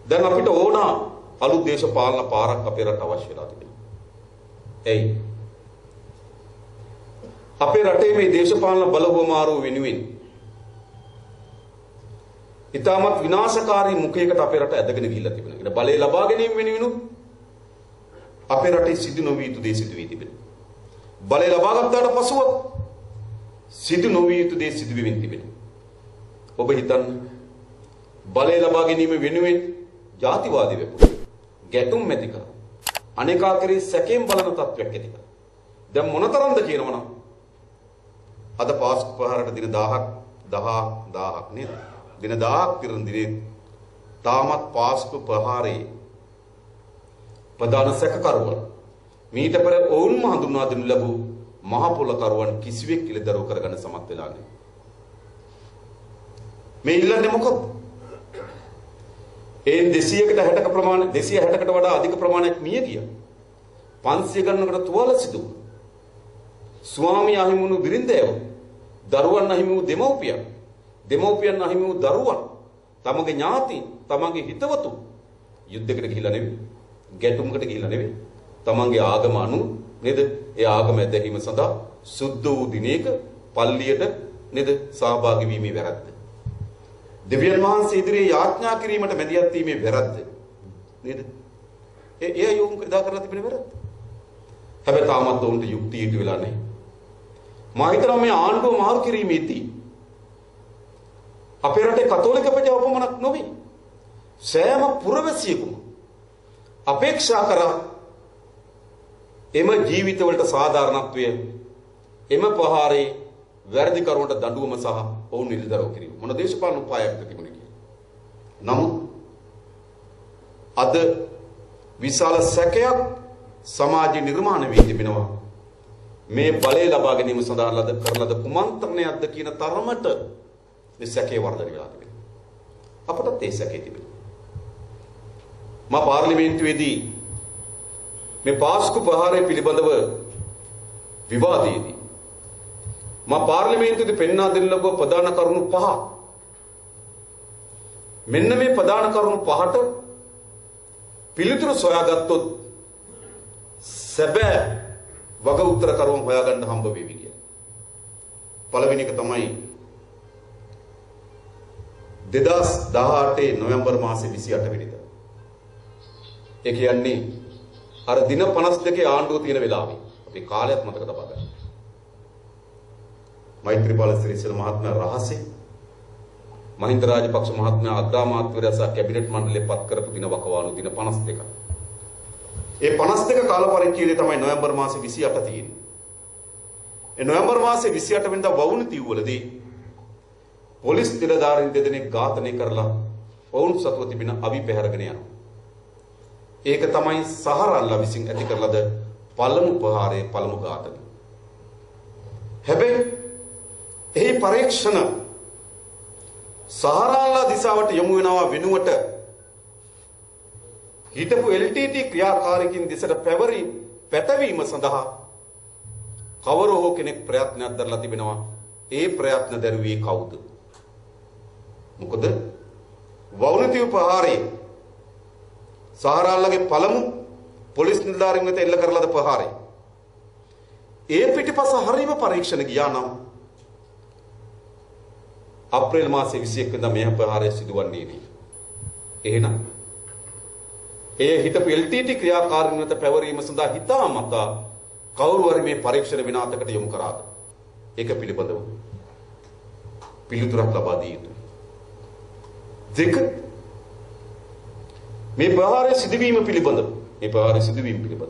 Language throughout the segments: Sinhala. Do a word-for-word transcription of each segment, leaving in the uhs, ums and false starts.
දැන් අපිට ඕන අලුත් දේශපාලන පාරක් අපේ රට අවශ්‍ය වෙලා තිබෙනවා. එයි අපේ රටේ මේ දේශපාලන බලවමාරුව වෙනුවෙන් ඉතාමත් විනාශකාරී මුඛයකට අපේ රට ඇදගෙන ගිහිල්ලා තිබෙනවා. ඒ බලය ලබා ගැනීම වෙනුවෙන් අපේ රටේ සිදු නොවිය යුතු දේ සිදු වී තිබෙනවා. බලය ලබා ගන්නට පසුව සිදු නොවිය යුතු දේ සිදු වෙමින් තිබෙනවා. ඔබ හිතන්න බලය ලබා ගැනීම වෙනුවෙන් ජාතිවාදී වෙපොත් ගැටුම් ඇති කර අනේකා කෙරෙහි සැකයෙන් බලන තත්වයක් ඇති කර දැන් මොනතරම්ද කියනවනම් අද පාස්කු ප්‍රහාරයට දින දහයක් දහයක් නේද දින දහයක් පිරෙන දිනේ තාමත් පාස්කු ප්‍රහාරයේ ප්‍රධාන සැකකරුවන් මීට පෙර ඔවුන්ම හඳුන්වා දෙනු ලැබූ මහ පොළකරුවන් කිසිවෙක් ඉලදරව් කරගන්න සමත් වෙලා නැහැ. මේ ඉල්ලන්නේ මොකක්ද? ඒ දෙසියකට හැටක ප්‍රමාණය දෙසිය හැටකට වඩා අධික ප්‍රමාණයක් මිය ගියා. පන්සිය ගණනකට තුවාල සිදු වුණා. ස්වාමී අහිමි වුණු බිරිඳයව, දරුවන් අහිමි වූ දෙමව්පියන්, දෙමව්පියන් අහිමි වූ දරුවන්, තමගේ ඥාති, තමගේ හිතවතු යුද්ධයකට ගිහිල්ලා නෙවෙයි, ගැටුමකට ගිහිල්ලා නෙවෙයි. තමන්ගේ ආගම අනුව නේද? ඒ ආගම ඇදහිීම සඳහා සුද්ධ වූ දිනයක පල්ලියට නේද සහභාගී වීමේ වැරද්ද. දෙවියන් වහන්සේ ඉදිරියේ යාඥා කිරීමට මැදිහත් වීමේ වැරද්ද නේද? ඒ ඒ යොමු කළා කරලා තිබෙන වැරද්ද. හැබැයි තාමත් උන්ට යුක්තිය ඉටු වෙලා නැහැ. මා හිතනවා මේ ආණ්ඩුව මාරු කිරීමේදී අපේ රටේ කතෝලික ප්‍රජාව පමණක් නොවේ සෑම පුරවැසියෙකුම අපේක්ෂා කරා එම ජීවිතවලට සාධාරණත්වය එම ප්‍රහාරේ වැරදිකරුවන්ට දඬුවම සහ ඔවුන් නිරදරව් කිරීම මොන දේශපාලන උපායයක්ද තිබුණේ කියලා. නමුත් අද විශාල සැකයක් සමාජය නිර්මාණය වී තිබෙනවා. මේ බලය ලබා ගැනීම සඳහා ලද කරන ලද කුමන්ත්‍රණයක්ද කියන තරමට මේ සැකේ වර්ධනය වෙලා තිබෙනවා. අපටත් ඒ සැකේ තිබෙනවා. මා පාර්ලිමේන්තුවේදී මේ පාස්කු ප්‍රහාරය පිළිබඳව විවාදයේදී මා පාර්ලිමේන්තුවේදී පෙන්වා දෙන්න ලබන ප්‍රධාන කරුණු පහ. මෙන්න මේ ප්‍රධාන කරුණු පහට පිළිතුරු සොයාගත්තොත් සැබෑ වග උත්තර කරුවන් හොයාගන්න හම්බ වෙවි කියලා. පළවෙනි එක තමයි දෙදහස් දහඅටේ නොවැම්බර් මාසේ විසිඅට වෙනිදා. ඒ කියන්නේ අර දින පනස් දෙකේ ආණ්ඩුව තියෙන වෙලාවේ අපි කාලයක් මතක තබා ගන්න. මෛත්‍රීපාල සිරිසේන මහත්මයා රහසේ මහින්ද රාජපක්ෂ මහත්මයා අග්‍රාමාත්‍යවරයා සහ කැබිනට් මණ්ඩලය පත් කරපු දින වකවානු දින පනස් දෙක. ඒ පනස් දෙක කාල පරිච්ඡේදය තමයි නොවැම්බර් මාසේ විසිඅට තියෙන්නේ. ඒ නොවැම්බර් මාසේ විසිඅට වෙනිදා වවුනි තිව්වලදී පොලිස් නිලධාරීන් දෙදෙනෙක් ඝාතනය කරලා ඔවුන් සතුව තිබෙන අවි පැහැරගෙන යනවා. ඒක තමයි සහරල්ලා විසින් ඇති කරලද පළමු ප්‍රහාරයේ පළමු ඝාතනය. හැබැයි එහි පරීක්ෂණ සහරල්ලා දිසාවට යොමු වෙනවා වෙනුවට හිටපු එල් ටී ටී ක්‍රියාකාරකින් දිසට පැවරි පැතවීම සඳහා කවර හෝ කෙනෙක් ප්‍රයත්නයක් දරලා තිබෙනවා. ඒ ප්‍රයත්න දරුවේ කවුද? මොකද වවුනිතිව ප්‍රහාරයේ සහරල්ලාගේ පළමු පොලිස් නිලධාරීන් වෙත එල්ල කරලාද ප්‍රහාරය. ඒ පිටිපස හරීම පරීක්ෂණ ගියා නම් අප්‍රේල් මාසේ විසිඑක වෙනිදා මේ ප්‍රහාරය සිදුවන්නේ නේ. එහෙනම් ඒ හිටපු එල් ටී ටී ක්‍රියාකාරීන් වෙත පැවරීම සඳහා හිතාමතා කවුරු හරි මේ පරීක්ෂණ විනාශකට යොමු කරාද? ඒක පිළිබඳව පිළිතුරක් ලබා දිය යුතුයි. දෙක මේ ප්‍රහාරය සිදුවීම පිළිබඳව මේ ප්‍රහාරය සිදුවීම පිළිබඳව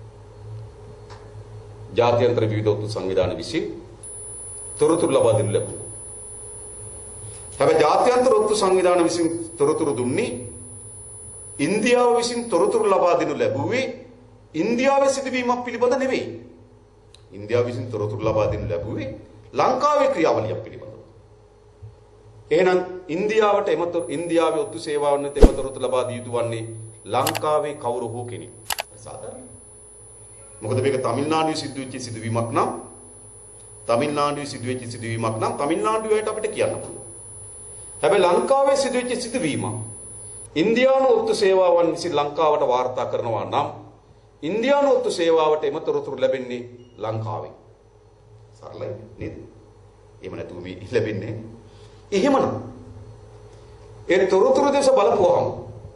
ජාත්‍යන්තර විවිධ ඔත්තු සංවිධාන විසින් තොරතුරු ලබා දෙනු ලැබුණා. හැබැයි ජාත්‍යන්තර ඔත්තු සංවිධාන විසින් තොරතුරු දුන්නේ ඉන්දියාව විසින් තොරතුරු ලබා දෙනු ලැබුවේ ඉන්දියාවේ සිදුවීමක් පිළිබඳ නෙවෙයි. ඉන්දියාව විසින් තොරතුරු ලබා දෙනු ලැබුවේ ලංකාවේ ක්‍රියාවලියක් පිළිබඳව. එහෙනම් ඉන්දියාවට එමතු ඉන්දියාවේ ඔත්තු සේවාවන් වෙත එමතුරුතු ලබා දී යුතු වන්නේ ලංකාවේ කවුරු හෝ කෙනෙක්. සාධාරණයි. මොකද මේක තමිල්නාඩුවේ සිදු වෙච්ච සිදුවීමක් නම් තමිල්නාඩුවේ සිදු වෙච්ච සිදුවීමක් නම් තමිල්නාඩුවට අපිට කියන්න පුළුවන්. හැබැයි ලංකාවේ සිදු වෙච්ච සිදුවීමක් ඉන්දියානු ඔත්තු සේවාවන් විසින් ලංකාවට වාර්තා කරනවා නම් ඉන්දියානු ඔත්තු සේවාවට එම තොරතුරු ලැබෙන්නේ ලංකාවේ. සරලයි නේද? එහෙම නැතුව මේ ලැබෙන්නේ. එහෙමනම් ඒ තොරතුරු දෙස බලපුවහම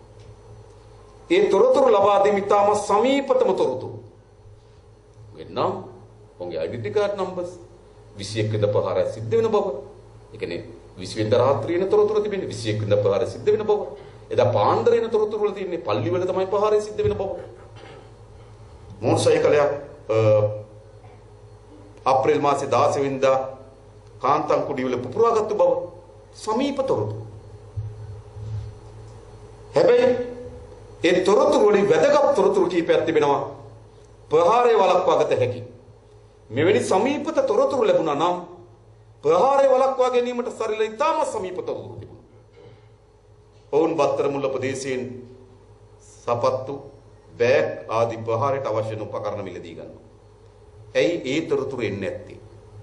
ඒ තොරතුරු ලබා දෙමින් තාම සමීපතම තොරතුරු. වෙනනම් ඔවුන්ගේ ඩෙන්ටිටි කාඩ් නම්බර්ස් විසිඑක වෙනිදා ප්‍රහාරය සිද්ධ වෙන බව. ඒ කියන්නේ විසි වෙනිදා රාත්‍රියේ තොරතුරු තිබෙන්නේ විසිඑක වෙනිදා ප්‍රහාරය සිද්ධ වෙන බව. එදා පාන්දරේන තොරතුරු වල තියෙන්නේ පල්ලි වල තමයි ප්‍රහාරය සිද්ධ වෙන බව. මෝටර් අප්‍රේල් මාසේ දාස වෙනිදා කාන්තන් කුඩිවල පුපුරාගත්තු බව සමීප තොරතුරු. හැබැයි ඒ තොරතුරු වලින් වැදගත් තොරතුරු කීපයක් තිබෙනවා ප්‍රහාරය වළක්වා ගත හැකි. මෙවැනි සමීපත තොරතුරු ලැබුණා නම් ප්‍රහාරය වළක්වා ගැනීමට සරිල ඉතාම සමීප තොරතුරු තිබුණා. ඔවුන් බත්තරමුල්ල ප්‍රදේශයෙන් සපත්තු බෑග් ආදී ප්‍රහාරයට අවශ්‍ය වන උපකරණ මිලදී ගන්නවා. ඇයි ඒ තොරතුරු එන්නේ නැත්තේ?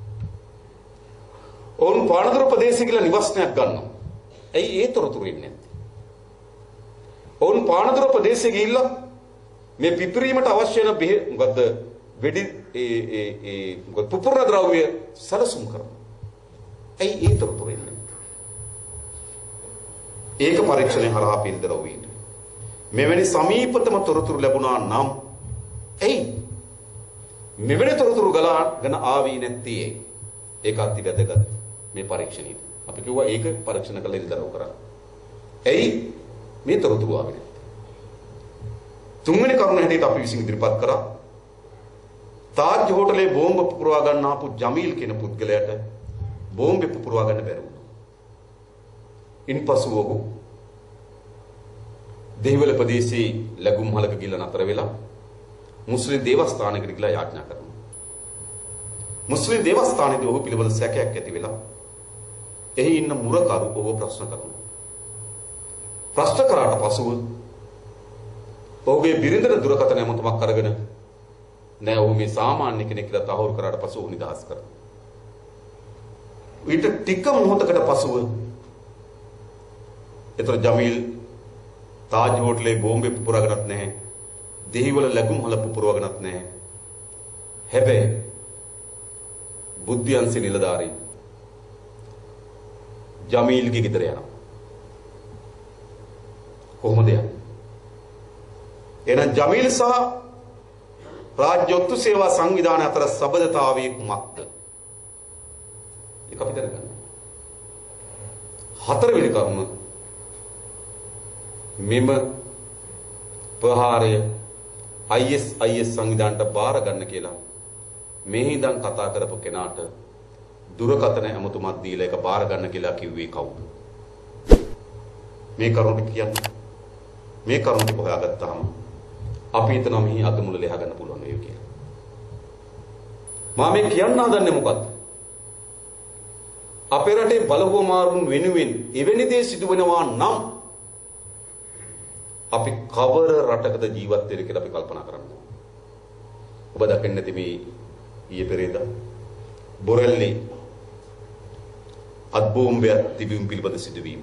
ඔවුන් පානදුර ප්‍රදේශය කියලා නිවස්නයක් ගන්නවා. ඇයි ඒ තොරතුරු එන්නේ නැත්තේ? ඔවුන් පානදුර ප්‍රදේශයේ ගිහිල්ලා මේ පිපිරීමට අවශ්‍ය වෙන මොකද්ද වෙඩි ඒ ඒ ඒ මොකද පුපුරන ද්‍රව්‍ය සැලසුම් කරනවා. ඇයි ඒ තොරතුරු එන්නේ? ඒක පරීක්ෂණය හරහා පිළිදරව් වෙන්නේ. මෙවැනි සමීපතම තොරතුරු ලැබුණා නම් ඇයි මෙවැනි තොරතුරු ගලාගෙන ආවී නැත්තේ? ඒක අති වැදගත් මේ පරීක්ෂණයේදී. අපි කිව්වා ඒක පරීක්ෂණ කළ ඉල්දරව් කරන්න. ඇයි මේ තොරතුරු ආවේ නැත්තේ? තුන්වෙනි කරුණ හැටියට අපි විසින් ඉදිරිපත් කරා තාජ් හෝටලේ බෝම්බ පුපුරවා ගන්න ආපු ජමීල් කියන පුද්ගලයාට බෝම්බ පුපුරවා ගන්න බැරි වුණා. ඉන්පසු ඔහු දෙහිවල ප්‍රදේශයේ ලැබුම් හලක ගිහිල්ලා නතර වෙලා මුස්ලිම් දේවස්ථානයකට ගිහිල්ලා යාඥා කරනවා. මුස්ලිම් දේවස්ථානයේදී ඔහු පිළිබඳ සැකයක් ඇති වෙලා එහි ඉන්න මුරකරු ඔහු ප්‍රශ්න කරනවා. ප්‍රශ්න කරාට පසුව ඔහුගේ බිරිඳට දුරකථන ඇමතුමක් අරගෙන නෑ ඔහු මේ සාමාන්‍ය කෙනෙක් කියලා තහවුරු කරාට පසු ඔහු නිදහස් කරනවා. ඊට ටික මොහොතකට පසුව ඒතර ජමීල් තාජ් හෝටලේ බෝම්බේ පුපුරාගෙනත් නැහැ. දෙහිවල ලැබුම් හල පුපුරවගෙනත් නැහැ. හැබැයි බුද්ධියන්සේ නිලධාරී ජමීල්ගේ ගෙදර යනවා. කොහොමද යන්නේ? එහෙනම් ජමීල් සහ රාජ්‍ය ඔත්තු සේවා සංවිධානය අතර සබඳතාවයේ කුමක්ද? ඒක අපි දැනගන්න. හතරවෙනි කරුණ මෙම ප්‍රහාරය I S I S සංවිධානයට බාර ගන්න කියලා මේ ඉඳන් කතා කරපු කෙනාට දුරකථන ඇමතුමක් දීලා ඒක බාර ගන්න කියලා කිව්වේ කවුද? මේ කරුණ කියන්නේ මේ කරුණ ටික හොයාගත්තාම අපි හිතනවා මෙහි අගමුල ලියා ගන්න පුළුවන් වෙයි කියලා. මම මේ කියන්න හදන්නේ මොකද්ද? අපේ රටේ බලහුවමාරුන් වෙනුවෙන් එවැනි දේ සිදු වෙනවා නම් අපි කවර රටකද ජීවත් වෙන්නේ කියලා අපි කල්පනා කරන්න. ඔබ දකින්නේ නැති මේ ඊයේ පෙරේදා බොරැල්ලේ අත්බෝම්බයක් තිබීම පිළිබඳ සිදුවීම.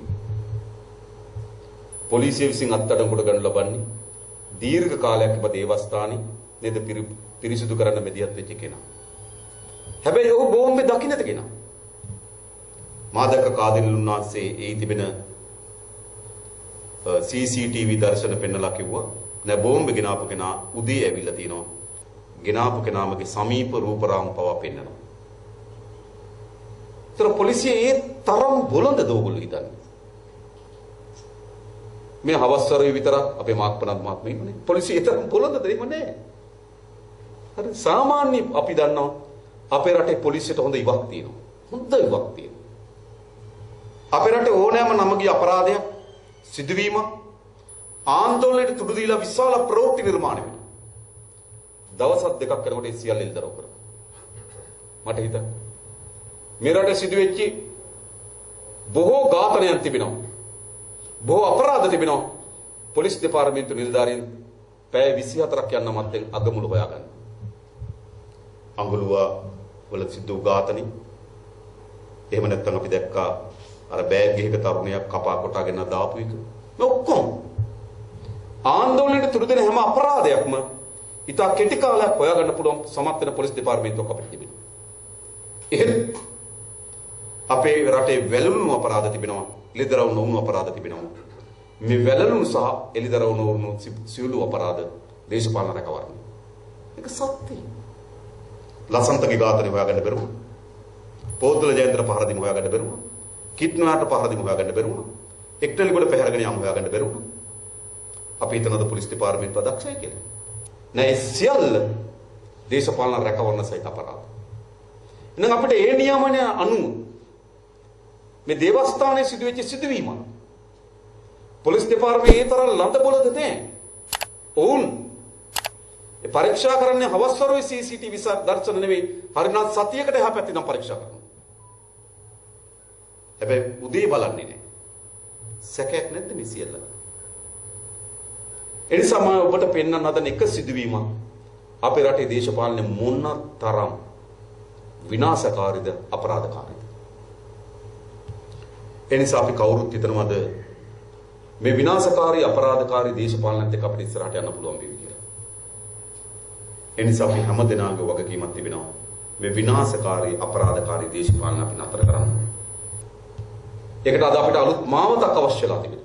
පොලිසිය විසින් අත්අඩංගුවට ගන්න ලබන්නේ දීර්ඝ කාලයක් තිබ දේවස්ථානයේ නේද පිරිසිදු කරන්න මෙදියත් වෙච්ච කෙනා. හැබැයි ඔහු බෝම්බේ දකින්නට කෙනා. මාදක කාදිනුන් වහන්සේ ඒ තිබෙන C C T V දර්ශන පෙන්නලා කිව්වා නෑ බෝම්බ ගෙනාපු කෙනා උදේ ඇවිල්ලා තිනවා. ගෙනාපු කෙනාමගේ සමීප රූපරාම පවා පෙන්නනවා. ඒතර පොලිසිය ඒ තරම් බොළඳද ඕගොල්ලෝ හිතන්නේ? මේ හවස්වරුවේ විතරක් අපේ මාක්පනත් මහත්මයා ඉන්නේ. පොලිසිය ඒ තරම් බොළඳද එහෙම නෑ. හරි සාමාන්‍ය අපි දන්නවා අපේ රටේ පොලිසියට හොඳ ඉවක් තියෙනවා. හොඳ ඉවක් තියෙනවා. අපේ රටේ ඕනෑම නමගේ අපරාධයක් සිදුවීම ආන්දෝලනයට තුඩු දීලා විශාල ප්‍රවෘත්ති නිර්මාණය වෙනවා. දවස් දෙකක් කරනකොට ඒ සියල්ල එල්දරව් කරනවා. මට හිතන්න. මේ රටේ සිදුවෙච්ච බොහෝ ඝාතනයන් තිබෙනවා. බොහෝ අපරාධ තිබෙනවා. පොලිස් දෙපාර්තමේන්තු නිලධාරීන් පැය විසිහතරක් යන මැත්තෙන් අගමුළු හොයාගන්න. අඟලුවා වල සිදු ඝාතනි. එහෙම නැත්නම් අපි දැක්කා අර බෑග් එකක තරුණයක් කපා කොටාගෙන දාපු එක. මේ ඔක්කොම ආందోලනයේ තුරු දෙන හැම අපරාධයක්ම ඉතා කෙටි කාලයක් හොයාගන්න පුළුවන් සමත් වෙන පොලිස් දෙපාර්තමේන්තුවක් අපිට තිබෙනවා. එහෙත් අපේ රටේ වැළලුණු අපරාධ තිබෙනවා, එළිදරව් නොවුණු අපරාධ තිබෙනවා. මේ වැළලුණු සහ එළිදරව් නොවුණු සියලු අපරාධ දේශපාලන රැකවරණය. ඒක සත්‍යයි. ලසන්තගේ ඝාතනය හොයාගන්න බැරුව, පොත්වල ජයන්ත්‍ර පහර දීම හොයාගන්න බැරුව, කිට්නාට පහර දීම හොයාගන්න බැරුව, එක්ටෙලිගොඩ පැහැරගෙන යාම හොයාගන්න බැරුව. අපි හිතනද පොලිස් දෙපාර්තමේන්තුව දක්ෂයි කියලා? නෑ, සියල්ල දේශපාලන රැකවරණ සහිත අපරාධ. එහෙනම් අපිට ඒ නියමනය අනුව මේ දේවස්ථානයේ සිදුවෙච්ච සිදුවීම පොලිස් දෙපාර්තමේන්තුවේ ඒ තරම් ලඳ බොලද නැහැ. ඔවුන් ඒ පරීක්ෂා කරන්නේ හවස්වරුවේ සී සී ටී වී දර්ශන නෙවෙයි, හරිනම් සතියකට එහා පැත්තේ නම් පරීක්ෂා කරනවා. හැබැයි උදේ බලන්නේ නැහැ. සැකයක් නැද්ද මේ සියල්ල? එනිසා මම ඔබට පෙන්වන්න හදන එක සිදුවීමක් අපේ රටේ දේශපාලනය මොන තරම් විනාශකාරීද අපරාධකාරීද. එනිසා අපි කවුරුත් හිතනවද මේ විනාශකාරී අපරාධකාරී දේශපාලනයත් එක්ක අපිට ඉස්සරහට යන්න පුළුවන් වෙයි කියලා. එනිසා අපි හැම දෙනාගේ වගකීමක් තිබෙනවා මේ විනාශකාරී අපරාධකාරී දේශපාලන අපි නතර කරන්න. ඒකට අද අපිට අලුත් මාවතක් අවශ්‍යලා තිබෙනවා.